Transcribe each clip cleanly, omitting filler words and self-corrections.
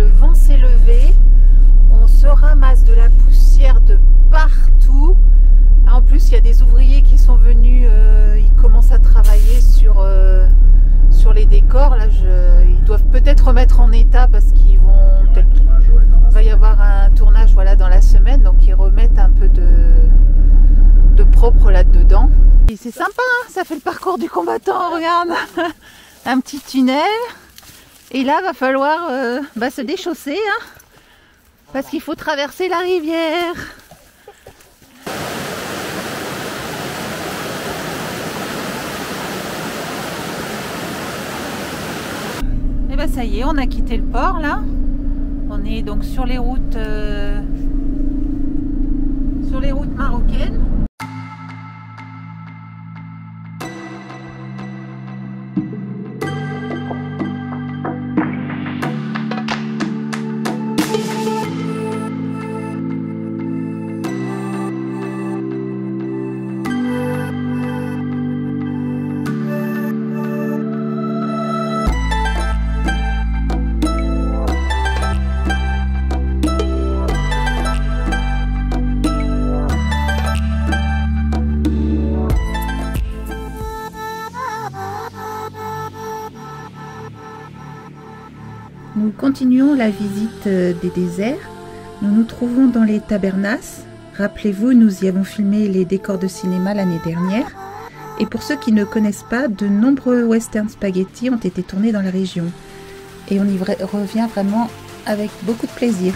vent s'est levé. On se ramasse de la poussière de partout. En plus, il y a des ouvriers qui sont venus, ils commencent à travailler sur les décors. Là, ils doivent peut-être remettre en état parce qu'il va y avoir un tournage, voilà, dans la semaine. Donc, ils remettent un peu de propre là-dedans. C'est sympa, hein, ça fait le parcours du combattant, regarde. Un petit tunnel. Et là, va falloir se déchausser, hein, parce qu'il faut traverser la rivière. Et ben ça y est, on a quitté le port là. On est donc sur les routes marocaines. Nous continuons la visite des déserts. Nous nous trouvons dans les Tabernas. Rappelez-vous, nous y avons filmé les décors de cinéma l'année dernière. Et pour ceux qui ne connaissent pas, de nombreux western spaghetti ont été tournés dans la région. Et on y revient vraiment avec beaucoup de plaisir.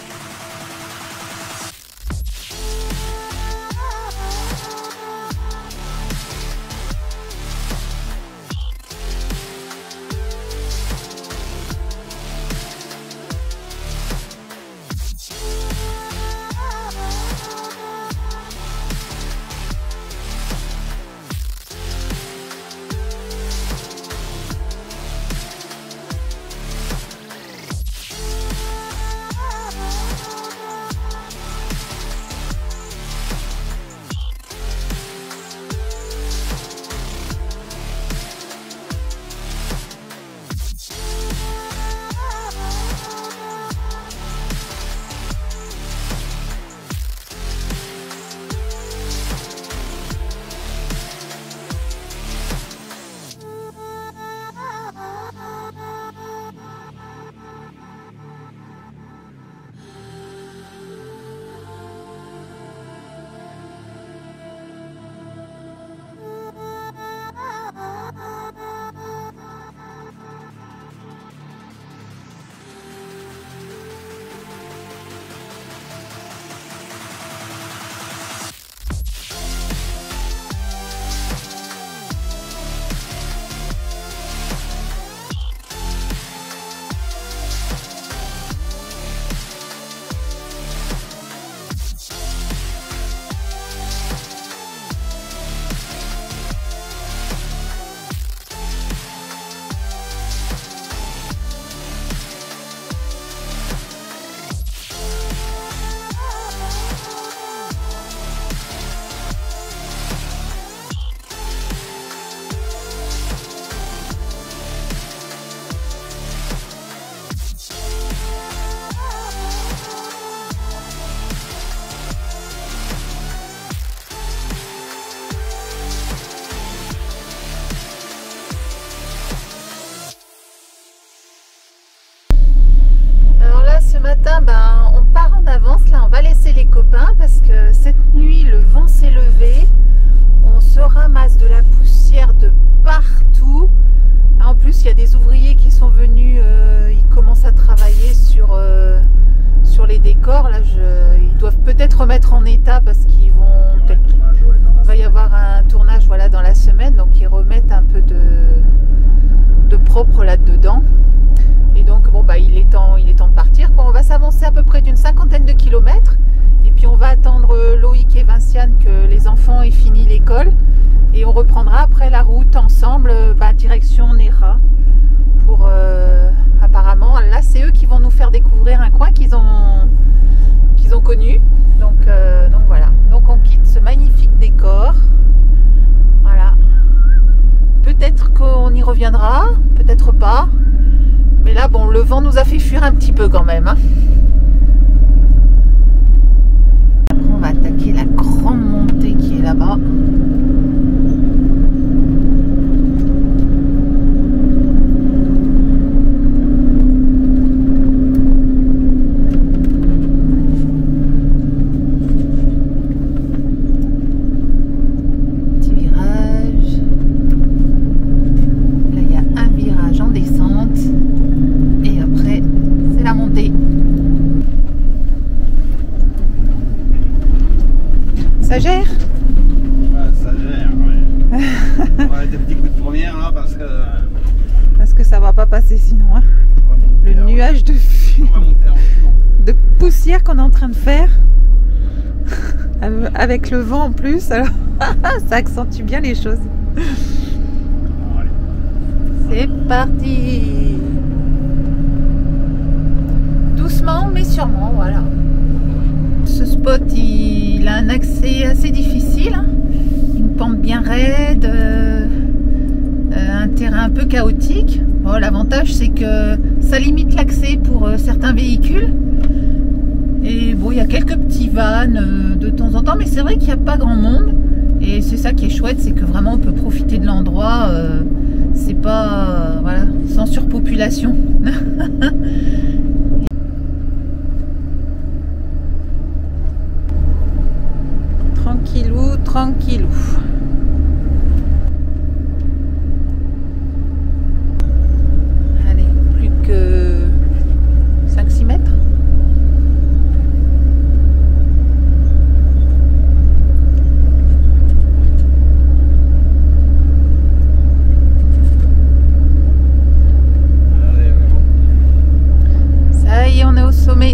On part en avance, là on va laisser les copains parce que cette nuit le vent s'est levé, on se ramasse de la poussière de partout. En plus il y a des ouvriers qui sont venus, ils commencent à travailler sur les décors. Là, ils doivent peut-être remettre en état parce qu'il va y avoir un tournage, voilà, dans la semaine, donc ils remettent un peu de propre là-dedans. Et donc bon, il est temps de partir, quoi. On va s'avancer à peu près d'une 50aine de kilomètres et puis on va attendre Loïc et Vinciane que les enfants aient fini l'école et on reprendra après la route ensemble, direction Nera pour apparemment là c'est eux qui vont nous faire découvrir un coin qu'ils ont connu, donc voilà, donc on quitte ce magnifique décor. Voilà, peut-être qu'on y reviendra, peut-être pas. Mais là, bon, le vent nous a fait fuir un petit peu quand même. Hein. Après, on va attaquer la grande montée qui est là-bas. Ça gère? Ouais, ça gère, ouais. Ouais, des petits coups de première là parce que ça va pas passer sinon. Hein. Le nuage de poussière qu'on est en train de faire. Avec le vent en plus, alors ça accentue bien les choses. C'est parti. Doucement mais sûrement, voilà. Ce spot, il a un accès assez difficile, hein. Une pente bien raide, un terrain un peu chaotique. Bon, l'avantage c'est que ça limite l'accès pour certains véhicules. Et bon, il y a quelques petits vannes de temps en temps, mais c'est vrai qu'il n'y a pas grand monde. Et c'est ça qui est chouette, c'est que vraiment on peut profiter de l'endroit. C'est pas voilà, sans surpopulation. Tranquillou, tranquillou. Allez, plus que 5-6 mètres. Ça y est, on est au sommet.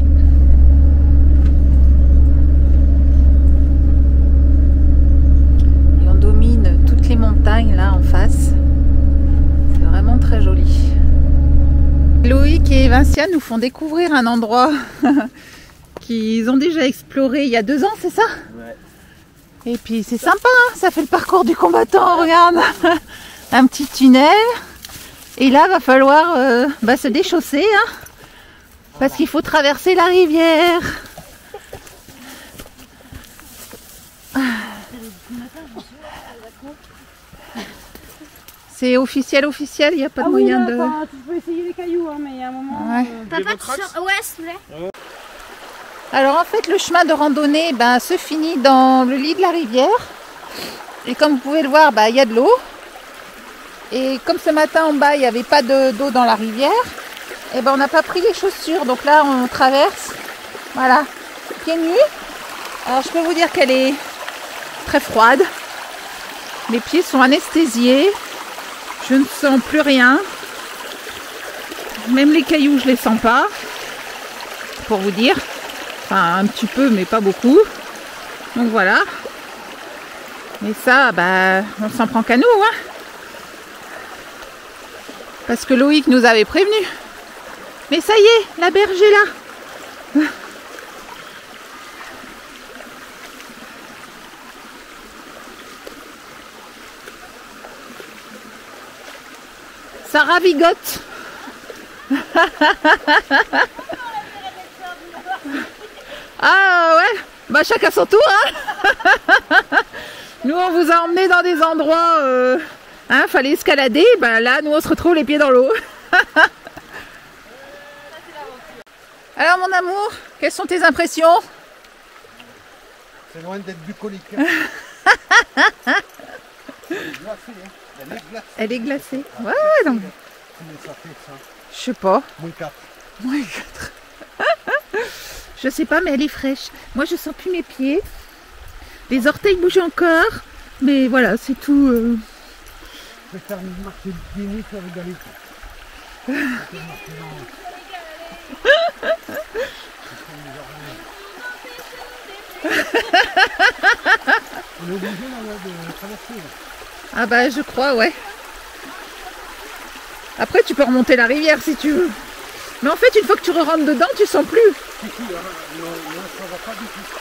Là en face, c'est vraiment très joli. Loïc et Vincia nous font découvrir un endroit qu'ils ont déjà exploré il y a 2 ans, c'est ça? Ouais. Et puis c'est sympa, hein, ça fait le parcours du combattant, regarde. Un petit tunnel. Et là va falloir se déchausser, hein, parce qu'il faut traverser la rivière. C'est officiel, il n'y a pas de moyen de... Tu peux essayer les cailloux, hein, mais il y a un moment... Ouais. Papa, ouais, s'il te plaît. Alors en fait, le chemin de randonnée se finit dans le lit de la rivière. Et comme vous pouvez le voir, il y a de l'eau. Et comme ce matin en bas, il n'y avait pas d'eau dans la rivière, et on n'a pas pris les chaussures. Donc là, on traverse, voilà, pieds nus. Alors je peux vous dire qu'elle est très froide. Mes pieds sont anesthésiés. Je ne sens plus rien. Même les cailloux, je les sens pas. Pour vous dire. Enfin, un petit peu, mais pas beaucoup. Donc voilà. Mais ça, on s'en prend qu'à nous, hein. Parce que Loïc nous avait prévenu. Mais ça y est, la berge est là. Ça ravigote. Ah ouais, chacun son tour, hein. Nous on vous a emmené dans des endroits fallait escalader, là nous on se retrouve les pieds dans l'eau. Alors mon amour, quelles sont tes impressions? C'est loin d'être bucolique. Hein. Elle est glacée. Ouais, donc. Combien ça fait ça? Je sais pas. -4. -4. Je sais pas, mais elle est fraîche. Moi, je sens plus mes pieds. Les orteils bougent encore. Mais voilà, c'est tout. Je vais faire une marche de pieds nus sur le galet. On est obligé de traverser. Ah je crois, ouais. Après tu peux remonter la rivière si tu veux. Mais en fait une fois que tu rentres dedans tu sens plus. Non, ça va pas du tout.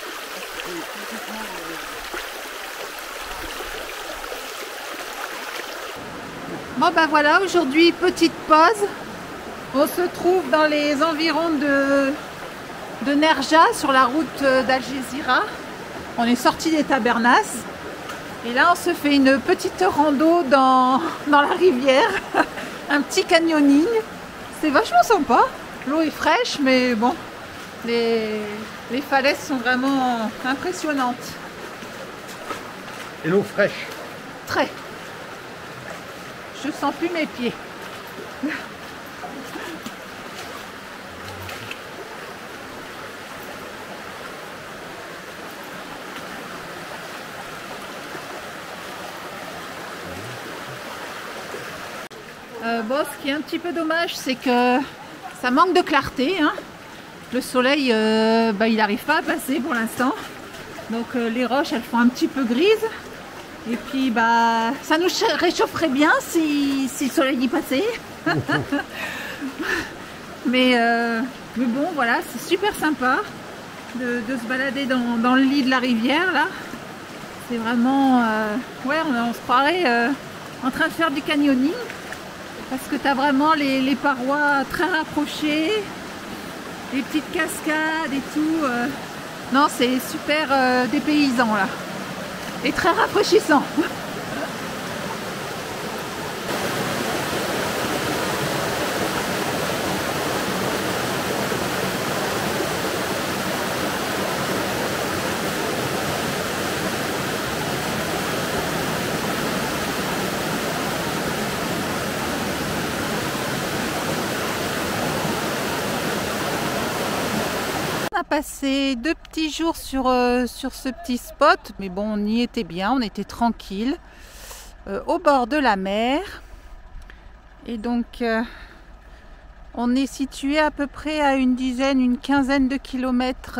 Bon voilà, aujourd'hui petite pause. On se trouve dans les environs de Nerja, sur la route d'Al-Gézira. On est sorti des Tabernas. Et là, on se fait une petite rando dans la rivière. Un petit canyoning. C'est vachement sympa. L'eau est fraîche, mais bon, les falaises sont vraiment impressionnantes. Et l'eau fraîche. Très. Je sens plus mes pieds. Bon, ce qui est un petit peu dommage, c'est que ça manque de clarté, hein. Le soleil, il n'arrive pas à passer pour l'instant. Donc les roches, elles font un petit peu grises. Et puis, ça nous réchaufferait bien si le soleil y passait. mais bon, voilà, c'est super sympa de se balader dans le lit de la rivière, là. C'est vraiment... ouais, on se croirait en train de faire du canyoning. Parce que tu as vraiment les parois très rapprochées, les petites cascades et tout. Non, c'est super dépaysant là. Et très rafraîchissant. On a passé 2 petits jours sur ce petit spot, mais bon, on y était bien, on était tranquille, au bord de la mer. Et donc, on est situé à peu près à une quinzaine de kilomètres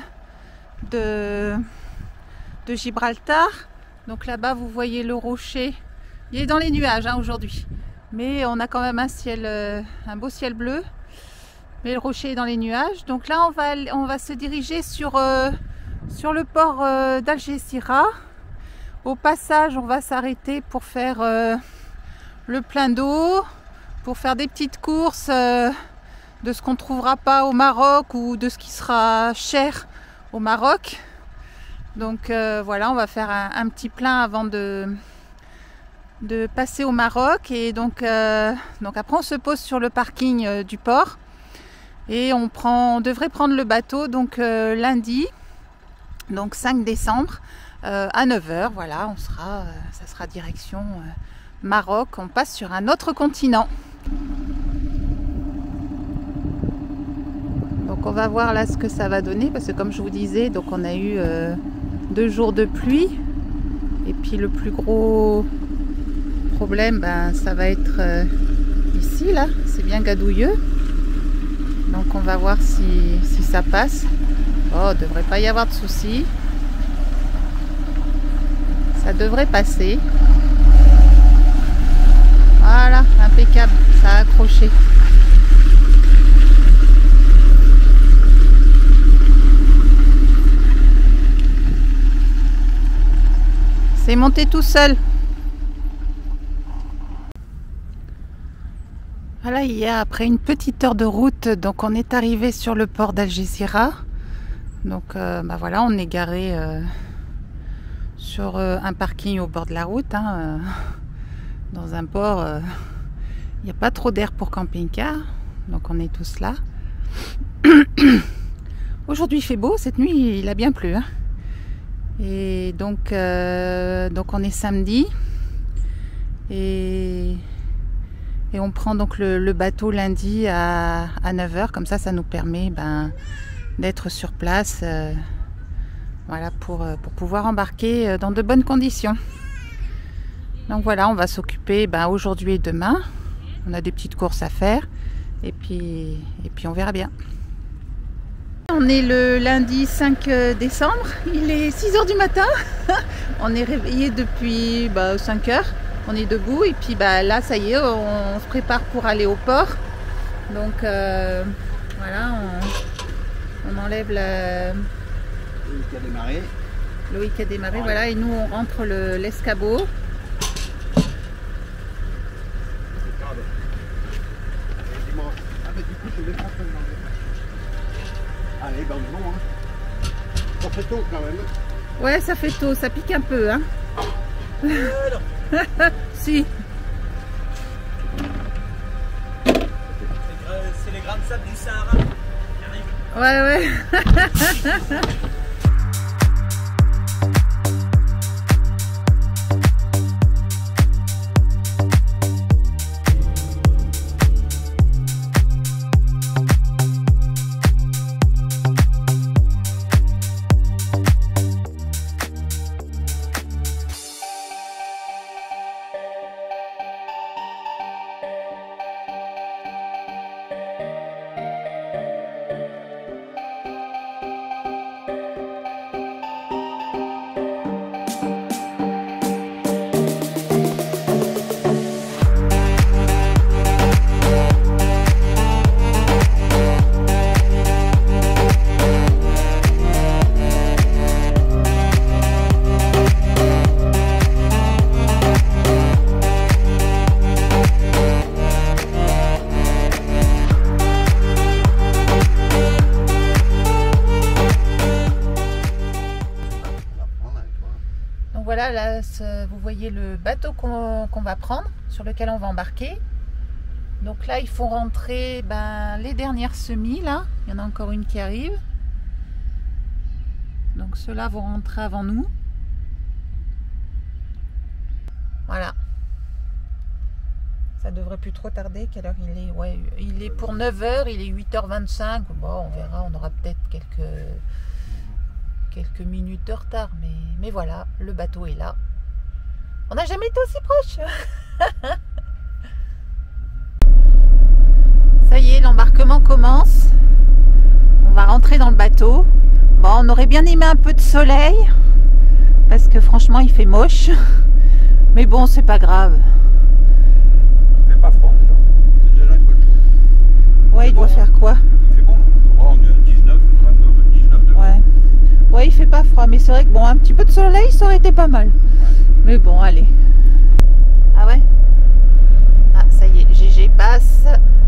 de Gibraltar. Donc là-bas, vous voyez le rocher. Il est dans les nuages aujourd'hui, mais on a quand même un beau ciel bleu. Mais le rocher est dans les nuages. Donc là, on va se diriger sur le port d'Al-Gézira. Au passage, on va s'arrêter pour faire le plein d'eau, pour faire des petites courses de ce qu'on ne trouvera pas au Maroc ou de ce qui sera cher au Maroc. Donc voilà, on va faire un petit plein avant de passer au Maroc. Et donc après, on se pose sur le parking du port. Et on devrait prendre le bateau donc lundi, donc 5 décembre à 9h. Voilà, ça sera direction Maroc. On passe sur un autre continent. Donc on va voir là ce que ça va donner, parce que comme je vous disais, donc on a eu 2 jours de pluie. Et puis le plus gros problème, ça va être ici, là. C'est bien gadouilleux. Donc on va voir si ça passe. Oh, il ne devrait pas y avoir de soucis. Ça devrait passer. Voilà, impeccable, ça a accroché. C'est monté tout seul. Voilà, hier, après une petite heure de route, donc on est arrivé sur le port d'Al-Gézira. Donc voilà, on est garé sur un parking au bord de la route. Dans un port, il n'y a pas trop d'air pour camping-car. Donc on est tous là. Aujourd'hui il fait beau, cette nuit il a bien plu. Et donc on est samedi. Et on prend donc le bateau lundi à 9h, comme ça nous permet d'être sur place voilà, pour pouvoir embarquer dans de bonnes conditions. Donc voilà, on va s'occuper aujourd'hui et demain. On a des petites courses à faire et puis on verra bien. On est le lundi 5 décembre, il est 6h du matin. On est réveillé depuis 5h. On est debout et puis là ça y est, on se prépare pour aller au port. Donc voilà, on enlève Loïc a démarré. Loïc a démarré, ouais. Voilà, et nous on rentre l'escabeau. Allez, ben bon, hein. Ça fait tôt quand même. Ouais, ça fait tôt, ça pique un peu, hein. Si. C'est les grands sables du Sahara qui arrivent. Ouais, ouais. Voilà, là, vous voyez le bateau qu'on va prendre, sur lequel on va embarquer. Donc là, il faut rentrer les dernières semis, là. Il y en a encore une qui arrive. Donc ceux-là vont rentrer avant nous. Voilà. Ça devrait plus trop tarder. Quelle heure il est? Ouais, il est pour 9 h, il est 8 h 25. Bon, on verra, on aura peut-être quelques minutes de retard, mais voilà, le bateau est là. On n'a jamais été aussi proche. Ça y est, l'embarquement commence. On va rentrer dans le bateau. Bon, on aurait bien aimé un peu de soleil, parce que franchement, il fait moche. Mais bon, c'est pas grave. Il fait pas froid déjà. C'est déjà une bonne chose. Ouais, il doit faire quoi? Il fait bon. On est à 19, 29, 19 degrés. Ouais. Ouais, il fait pas froid, mais c'est vrai que bon, un petit peu de soleil, ça aurait été pas mal. Ouais. Mais bon, allez. Ah ouais? Ah, ça y est, GG passe.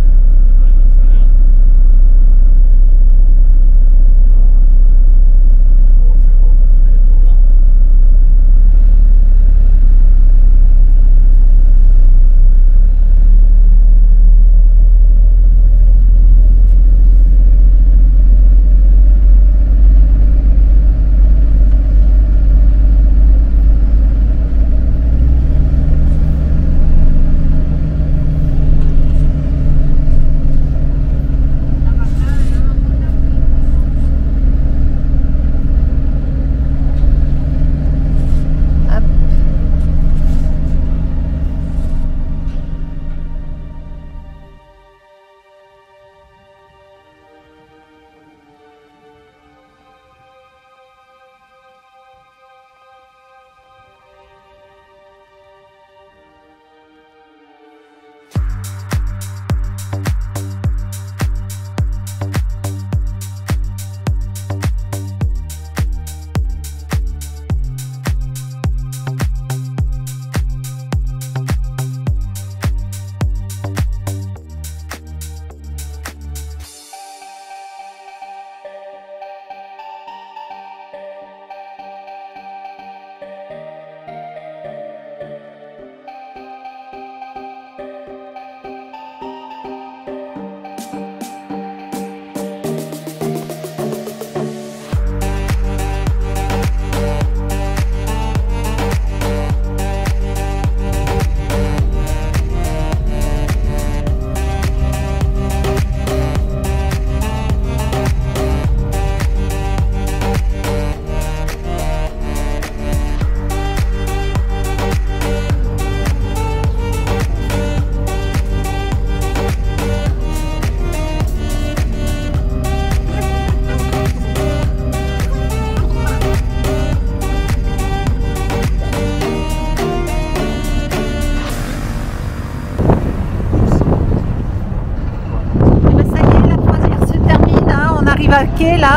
à quai là.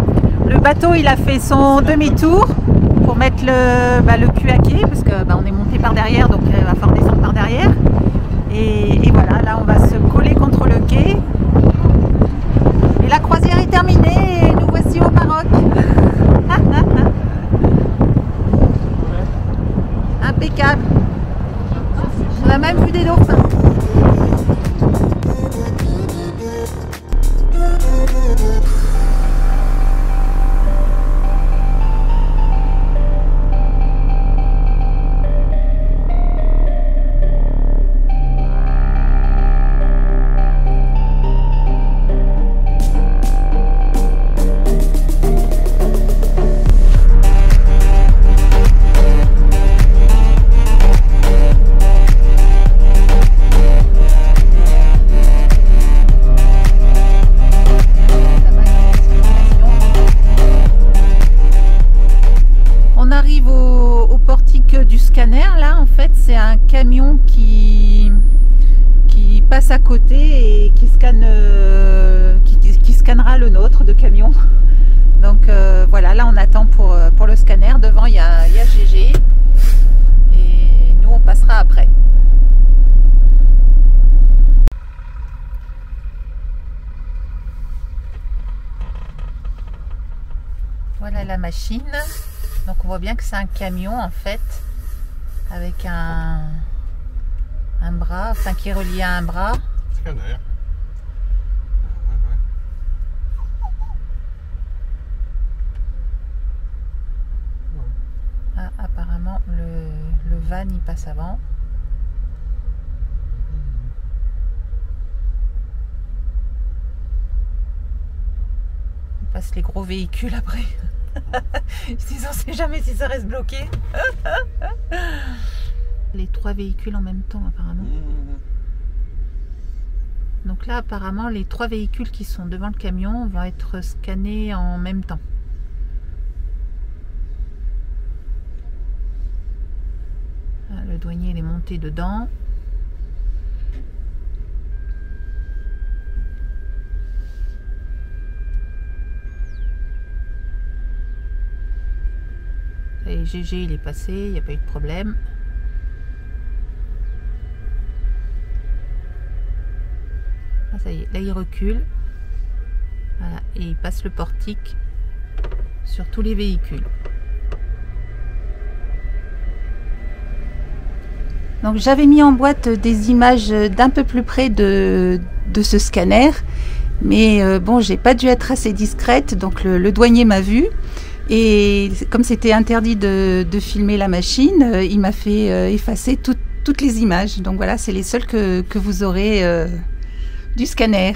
Le bateau il a fait son demi-tour pour mettre le cul à quai parce que on est monté par derrière, donc il va falloir descendre par derrière. Et voilà, là on va se coller contre le quai. Et la croisière est terminée. c'est un camion qui passe à côté et qui scanne, qui scannera le nôtre de camion. Donc voilà, là on attend pour le scanner. Devant il y a GG et nous on passera après. Voilà la machine. Donc on voit bien que c'est un camion en fait, avec un bras, enfin qui est relié à un bras. Scanner. Ah, apparemment le van il passe avant. Il passe les gros véhicules après. Ils se disent on sait jamais si ça reste bloqué. Les 3 véhicules en même temps apparemment. Donc là apparemment les 3 véhicules qui sont devant le camion vont être scannés en même temps. Le douanier il est monté dedans. Et GG il est passé, il n'y a pas eu de problème. Ah, ça y est, là il recule. Voilà, et il passe le portique sur tous les véhicules. Donc j'avais mis en boîte des images d'un peu plus près de ce scanner, mais bon, j'ai pas dû être assez discrète, donc le douanier m'a vu. Et comme c'était interdit de filmer la machine, il m'a fait effacer toutes les images. Donc voilà, c'est les seules que vous aurez du scanner.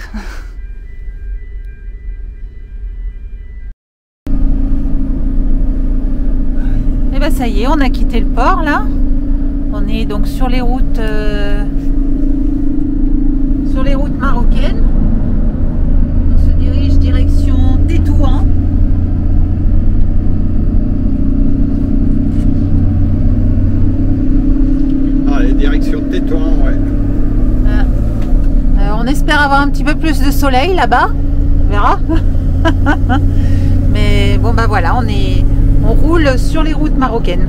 Et ben ça y est, on a quitté le port là. On est donc sur les routes marocaines. On se dirige direction Tétouan. Direction Tétouan, ouais. On espère avoir un petit peu plus de soleil là-bas. On verra. Mais bon bah voilà, on roule sur les routes marocaines.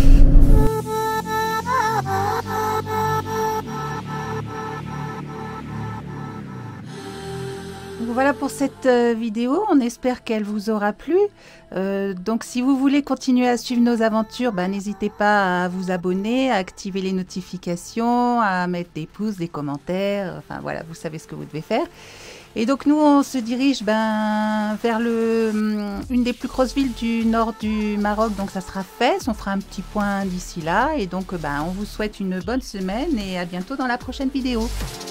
Voilà pour cette vidéo, on espère qu'elle vous aura plu. Donc si vous voulez continuer à suivre nos aventures, n'hésitez pas à vous abonner, à activer les notifications, à mettre des pouces, des commentaires, enfin voilà, vous savez ce que vous devez faire. Et donc nous on se dirige vers une des plus grosses villes du nord du Maroc, donc ça sera Fès, on fera un petit point d'ici là. Et donc on vous souhaite une bonne semaine et à bientôt dans la prochaine vidéo.